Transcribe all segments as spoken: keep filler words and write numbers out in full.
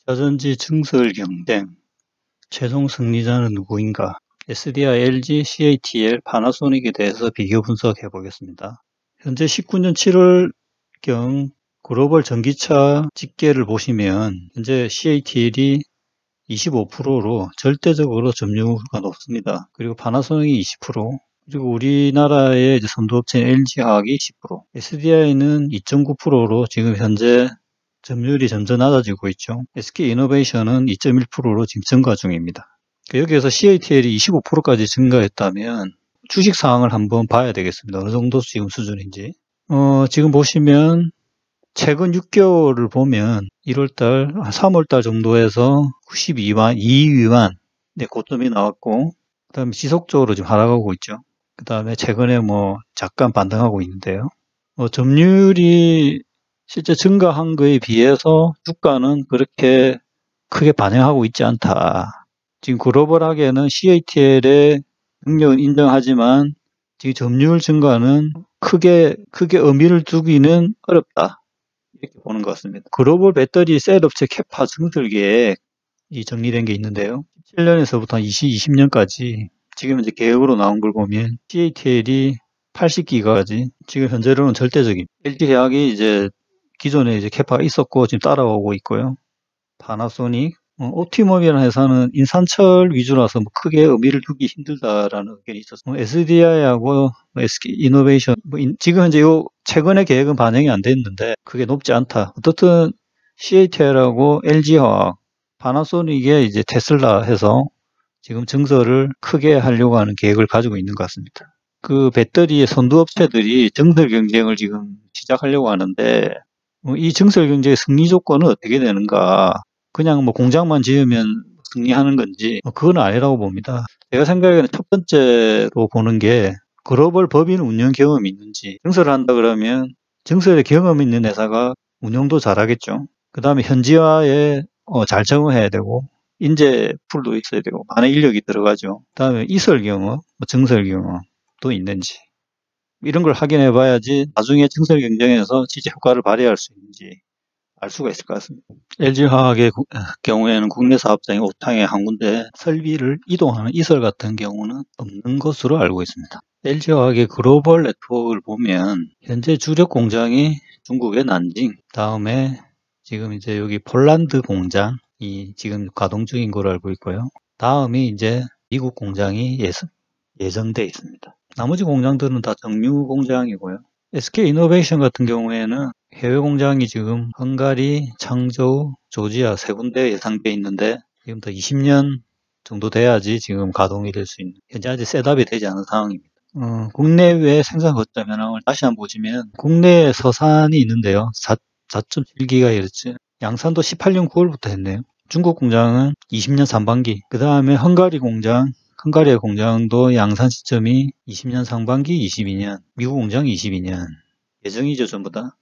자전지 증설 경쟁, 최종 승리자는 누구인가? 에스디아이, 엘지, 씨에이티엘, 파나소닉에 대해서 비교 분석해 보겠습니다. 현재 십구 년 칠월경 글로벌 전기차 집계를 보시면 현재 씨에이티엘이 이십오 퍼센트로 절대적으로 점유율가 높습니다. 그리고 파나소닉이 이십 퍼센트, 그리고 우리나라의 선두업체인 엘지화학이 십 퍼센트, 에스디아이는 이 점 구 퍼센트로 지금 현재 점유율이 점점 낮아지고 있죠. 에스케이이노베이션은 이 점 일 퍼센트로 지금 증가 중입니다. 여기에서 씨에이티엘이 이십오 퍼센트까지 증가했다면 주식 상황을 한번 봐야 되겠습니다. 어느 정도 지금 수준인지. 어, 지금 보시면 최근 육 개월을 보면 일월달, 삼월달 정도에서 구십이만, 이 위만 네, 고점이 나왔고, 그 다음에 지속적으로 지금 하락하고 있죠. 그 다음에 최근에 뭐 잠깐 반등하고 있는데요. 뭐 점유율이 실제 증가한 거에 비해서 주가는 그렇게 크게 반영하고 있지 않다. 지금 글로벌하게는 씨에이티엘의 능력은 인정하지만 지금 점유율 증가는 크게 크게 의미를 두기는 어렵다. 이렇게 보는 것 같습니다. 글로벌 배터리 셀 업체 캐파 증설 계획이 정리된 게 있는데요. 십칠 년에서부터 이십 년까지 지금 이제 계획으로 나온 걸 보면 씨에이티엘이 팔십 기가까지 지금 현재로는 절대적인, 엘지화학이 이제 기존에 이제 캐파가 있었고 지금 따라오고 있고요. 파나소닉, 어, 옵티멈이라는 회사는 인산철 위주라서 뭐 크게 의미를 두기 힘들다라는 의견이 있었어요. 에스디아이하고 에스케이이노베이션, 뭐 지금 현재 요 최근의 계획은 반영이 안 됐는데 그게 높지 않다. 어떻든 씨에이티엘하고 엘지화학, 파나소닉에 이제 테슬라 해서 지금 증설을 크게 하려고 하는 계획을 가지고 있는 것 같습니다. 그 배터리의 선두업체들이 증설 경쟁을 지금 시작하려고 하는데 이 증설 경쟁의 승리 조건은 어떻게 되는가? 그냥 뭐 공장만 지으면 승리하는 건지 그건 아니라고 봅니다. 제가 생각에는 첫 번째로 보는 게 글로벌 법인 운영 경험이 있는지. 증설을 한다 그러면 증설에 경험 있는 회사가 운영도 잘하겠죠. 그 다음에 현지화에 어, 잘 적응해야 되고 인재 풀도 있어야 되고 많은 인력이 들어가죠. 그 다음에 이설 경험, 증설 경험도 있는지 이런 걸 확인해 봐야지 나중에 증설 경쟁에서 진짜 효과를 발휘할 수 있는지 알 수가 있을 것 같습니다. 엘지화학의 경우에는 국내 사업장이 옥탕에 한 군데 설비를 이동하는 이설 같은 경우는 없는 것으로 알고 있습니다. 엘지화학의 글로벌 네트워크를 보면 현재 주력 공장이 중국의 난징, 다음에 지금 이제 여기 폴란드 공장이 지금 가동 중인 걸로 알고 있고요. 다음이 이제 미국 공장이 예정, 예정돼 있습니다. 나머지 공장들은 다 정유 공장이고요. 에스케이이노베이션 같은 경우에는 해외 공장이 지금 헝가리, 창저우, 조지아 세 군데 예상돼 있는데 지금부터 이십 년 정도 돼야지 지금 가동이 될 수 있는, 현재 아직 셋업이 되지 않은 상황입니다. 어, 국내외 생산 거점 현황을 다시 한번 보시면 국내에 서산이 있는데요. 사 점 칠 기가헤르츠, 양산도 십팔 년 구월부터 했네요. 중국 공장은 이십 년 상반기, 그 다음에 헝가리 공장, 헝가리의 공장도 양산 시점이 이십 년 상반기, 이십이 년, 미국 공장 이십이 년 예정이죠. 전부 다.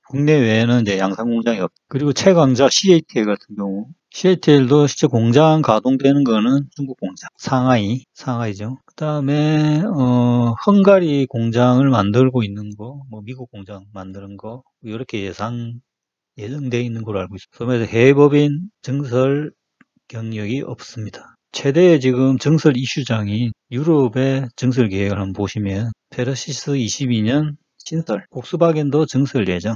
국내외에는 이제 양산 공장이 없. 그리고 최강자 씨에이티엘 같은 경우, 씨에이티엘도 실제 공장 가동되는 거는 중국 공장, 상하이, 상하이죠. 그 다음에 어, 헝가리 공장을 만들고 있는 거, 뭐 미국 공장 만드는 거 이렇게 예상 예정되어 있는 걸로 알고 있습니다. 그래서 해외 법인 증설 경력이 없습니다. 최대의 지금 증설 이슈장이 유럽의 증설 계획을 한번 보시면 페르시스 이십이 년 신설, 폭스바겐도 증설 예정,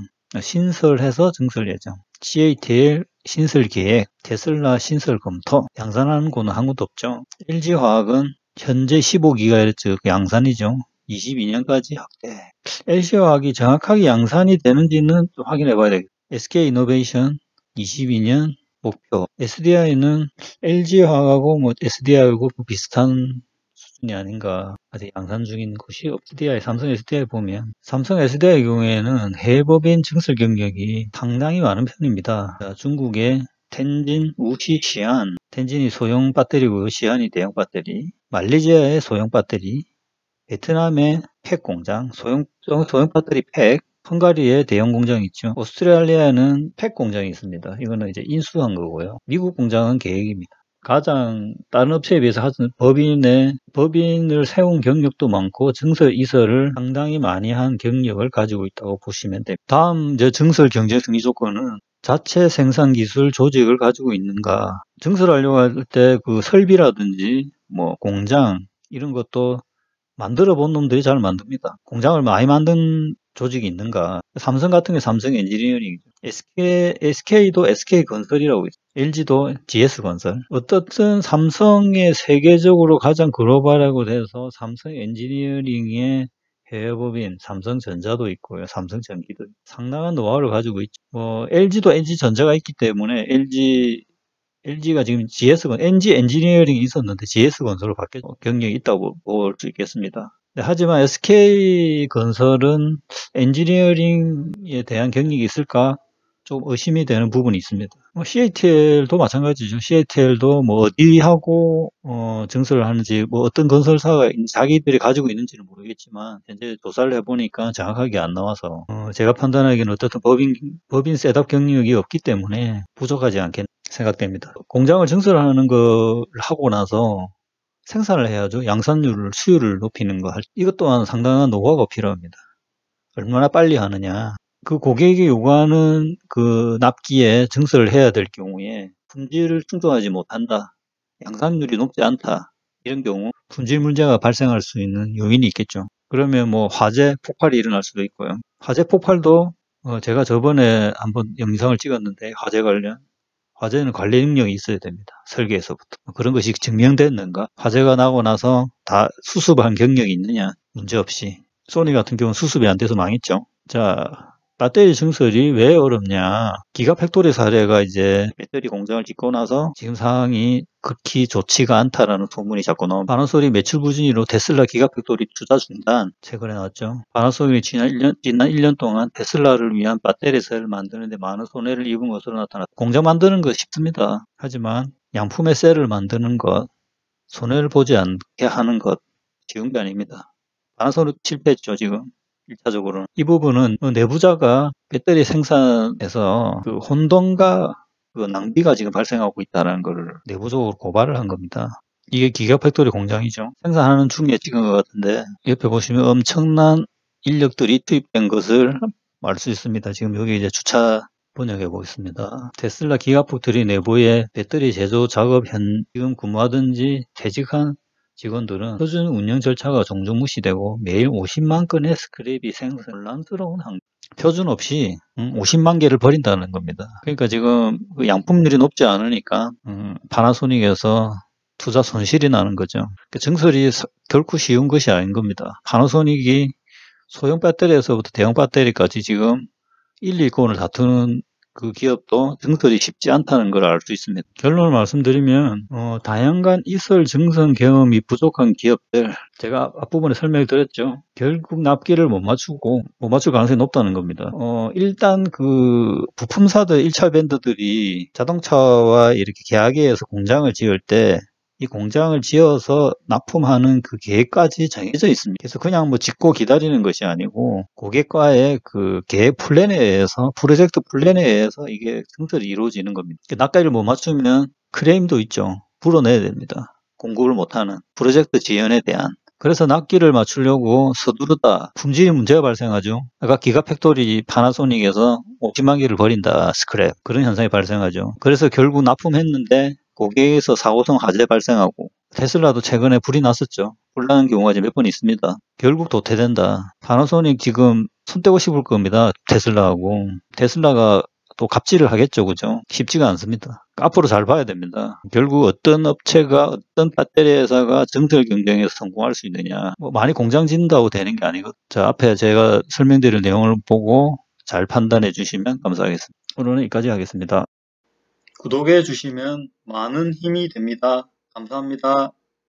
신설해서 증설 예정, 씨에이티엘 신설 계획, 테슬라 신설 검토, 양산하는 곳은 한 곳도 없죠. 엘지화학은 현재 십오 기가헤르츠 양산이죠. 이십이 년까지 확대. 엘지화학이 정확하게 양산이 되는지는 좀 확인해 봐야 되겠습니다. 에스케이이노베이션 이십이 년 목표. 에스디아이는 엘지화학하고 뭐 에스디아이하고 비슷한 수준이 아닌가. 아직 양산 중인 곳이 에스디아이, 삼성 에스디아이 보면 삼성 에스디아이 경우에는 해외 법인 증설 경력이 상당히 많은 편입니다. 중국의 텐진, 우시, 시안. 텐진이 소형 배터리고요. 시안이 대형 배터리. 말레이시아의 소형 배터리. 베트남의 팩 공장, 소형, 소형 배터리 팩. 헝가리에 대형 공장이 있죠. 오스트레일리아에는 팩 공장이 있습니다. 이거는 이제 인수한 거고요. 미국 공장은 계획입니다. 가장 다른 업체에 비해서 법인의 법인을 세운 경력도 많고 증설 이설을 상당히 많이 한 경력을 가지고 있다고 보시면 됩니다. 다음 이제 증설 경쟁 승리 조건은 자체 생산 기술 조직을 가지고 있는가. 증설하려고 할 때 그 설비라든지 뭐 공장 이런 것도 만들어 본 놈들이 잘 만듭니다. 공장을 많이 만든 조직이 있는가. 삼성 같은 게 삼성 엔지니어링이죠. 에스케이, 에스케이도 에스케이건설이라고 있어요. 엘지도 지에스건설. 어떻든 삼성의 세계적으로 가장 글로벌하고 돼서 삼성 엔지니어링의 해외법인 삼성전자도 있고요. 삼성전기도 있고. 상당한 노하우를 가지고 있죠. 뭐 엘지도 엔지전자가 있기 때문에 엘지 엘지가 지금 지에스건, 엔지 엔지니어링이 있었는데 지에스건설로 바뀌어 경력이 있다고 볼 수 있겠습니다. 네, 하지만 에스케이건설은 엔지니어링에 대한 경력이 있을까? 좀 의심이 되는 부분이 있습니다. 뭐 씨에이티엘도 마찬가지죠. 씨에이티엘도 뭐 어디하고 어, 증설을 하는지, 뭐 어떤 건설사가 자기들이 가지고 있는지는 모르겠지만 현재 조사를 해보니까 정확하게 안 나와서 어, 제가 판단하기에는 어떻든 법인 법인 셋업 경력이 없기 때문에 부족하지 않겠나 생각됩니다. 공장을 증설하는 걸 하고 나서 생산을 해야죠. 양산율을, 수율을 높이는 거. 이것 또한 상당한 노하우가 필요합니다. 얼마나 빨리 하느냐. 그 고객이 요구하는 그 납기에 증설을 해야 될 경우에 품질을 충족하지 못한다. 양산율이 높지 않다. 이런 경우 품질 문제가 발생할 수 있는 요인이 있겠죠. 그러면 뭐 화재 폭발이 일어날 수도 있고요. 화재 폭발도 어 제가 저번에 한번 영상을 찍었는데 화재 관련 화재는 관리 능력이 있어야 됩니다. 설계에서부터. 그런 것이 증명됐는가? 화재가 나고 나서 다 수습한 경력이 있느냐? 문제없이. 소니 같은 경우는 수습이 안 돼서 망했죠. 자, 배터리 증설이 왜 어렵냐? 기가팩토리 사례가 이제 배터리 공장을 짓고 나서 지금 상황이 극히 좋지가 않다라는 소문이 자꾸 나옵니다. 파나소닉 매출 부진으로 테슬라 기가팩토리 투자 중단 최근에 나왔죠. 파나소닉이 지난 일 년, 지난 일 년 동안 테슬라를 위한 배터리 셀을 만드는데 많은 손해를 입은 것으로 나타났다. 공장 만드는 거 쉽습니다. 하지만 양품의 셀을 만드는 것, 손해를 보지 않게 하는 것 쉬운 게 아닙니다. 파나소닉 실패했죠, 지금. 일 차적으로는. 이 부분은 내부자가 배터리 생산에서 그 혼동과 그 낭비가 지금 발생하고 있다는 것을 내부적으로 고발을 한 겁니다. 이게 기가팩토리 공장이죠. 생산하는 중에 찍은 것 같은데 옆에 보시면 엄청난 인력들이 투입된 것을 알 수 있습니다. 지금 여기 이제 주차 번역해 보겠습니다. 테슬라 기가팩토리 내부의 배터리 제조 작업 현 지금 근무하든지 퇴직한 직원들은 표준 운영 절차가 종종 무시되고 매일 오십만 건의 스크랩이 생성, 혼란스러운 환경. 표준 없이 오십만 개를 버린다는 겁니다. 그러니까 지금 양품률이 높지 않으니까 음, 파나소닉에서 투자 손실이 나는 거죠. 그러니까 증설이 결코 쉬운 것이 아닌 겁니다. 파나소닉이 소형 배터리에서부터 대형 배터리까지 지금 일, 이권을 다투는 그 기업도 증설이 쉽지 않다는 걸 알 수 있습니다. 결론을 말씀드리면 어, 다양한 이설 증선 경험이 부족한 기업들, 제가 앞부분에 설명을 드렸죠. 결국 납기를 못 맞추고 못 맞출 가능성이 높다는 겁니다. 어, 일단 그 부품사들 일 차 밴더들이 자동차와 이렇게 계약에 서 공장을 지을 때 이 공장을 지어서 납품하는 그 계획까지 정해져 있습니다. 그래서 그냥 뭐 짓고 기다리는 것이 아니고 고객과의 그 계획 플랜에 의해서, 프로젝트 플랜에 의해서 이게 증설이 이루어지는 겁니다. 납기를 못 맞추면 크레임도 있죠. 불어내야 됩니다. 공급을 못하는 프로젝트 지연에 대한. 그래서 납기를 맞추려고 서두르다 품질이 문제가 발생하죠. 아까 기가팩토리 파나소닉에서 오십만 개를 버린다, 스크랩. 그런 현상이 발생하죠. 그래서 결국 납품했는데 고객에서 사고성 화재 발생하고, 테슬라도 최근에 불이 났었죠. 불 나는 경우가 몇 번 있습니다. 결국 도태된다. 파나소닉 지금 손떼고 씹을 겁니다. 테슬라하고. 테슬라가 또 갑질을 하겠죠. 그죠? 쉽지가 않습니다. 앞으로 잘 봐야 됩니다. 결국 어떤 업체가, 어떤 배터리 회사가 증설 경쟁에서 성공할 수 있느냐. 뭐 많이 공장 짓는다고 되는 게 아니거든요. 자, 앞에 제가 설명드릴 내용을 보고 잘 판단해 주시면 감사하겠습니다. 오늘은 여기까지 하겠습니다. 구독해 주시면 많은 힘이 됩니다. 감사합니다.